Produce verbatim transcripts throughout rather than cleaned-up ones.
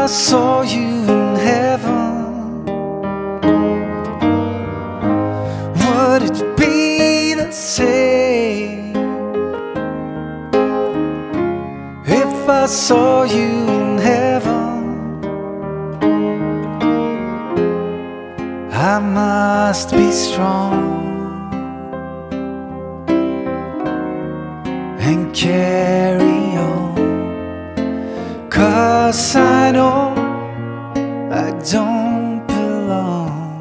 I saw you in heaven, would it be the same if I saw you in heaven? I must be strong and carry on, 'cause I know I don't belong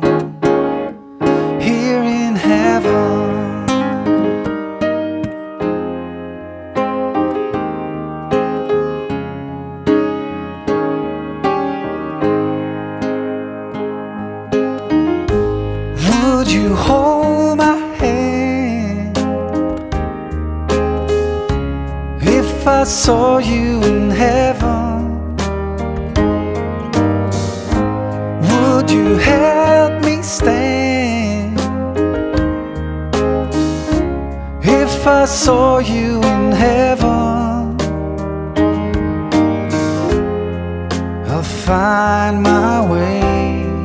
here in heaven. Would you hold my hand if I saw you in heaven? Would you help me stand if I saw you in heaven? I'll find my way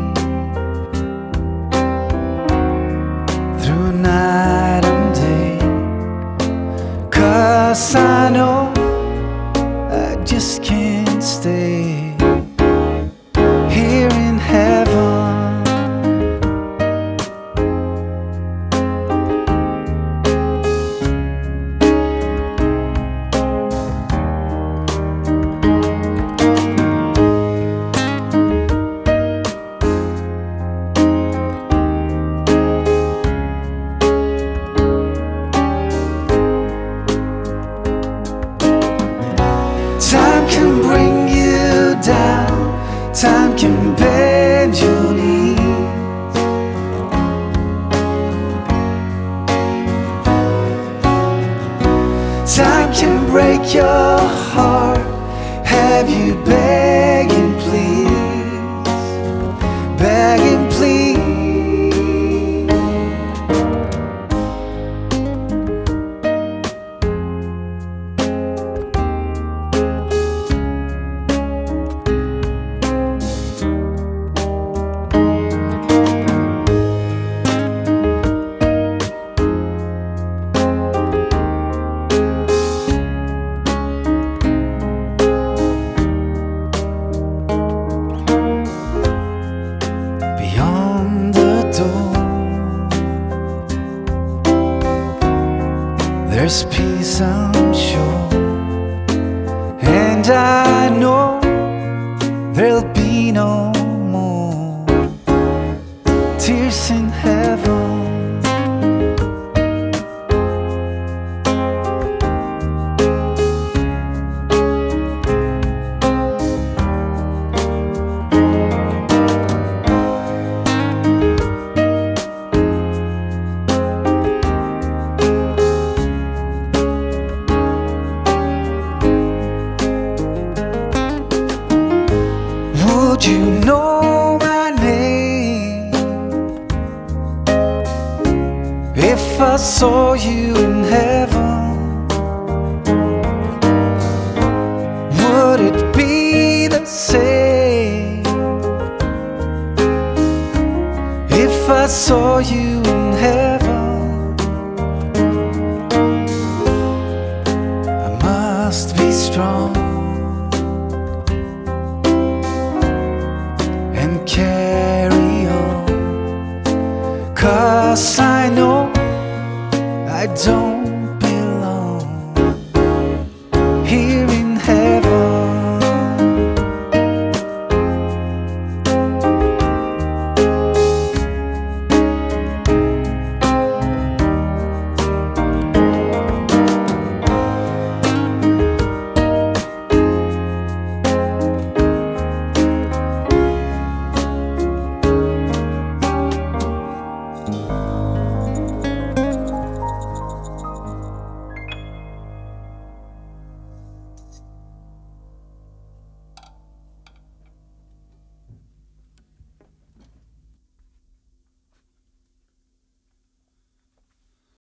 through night and day, 'cause I know I just can't stay here in heaven. Time can bring you down, time can bend your knees. Time can break your heart, have you begging please, begging please. There's peace, I'm sure, and I know there'll be no more tears in heaven. Would you know my name if I saw you in heaven? Would it be the same if I saw you in heaven? I must be strong and carry on, 'cause I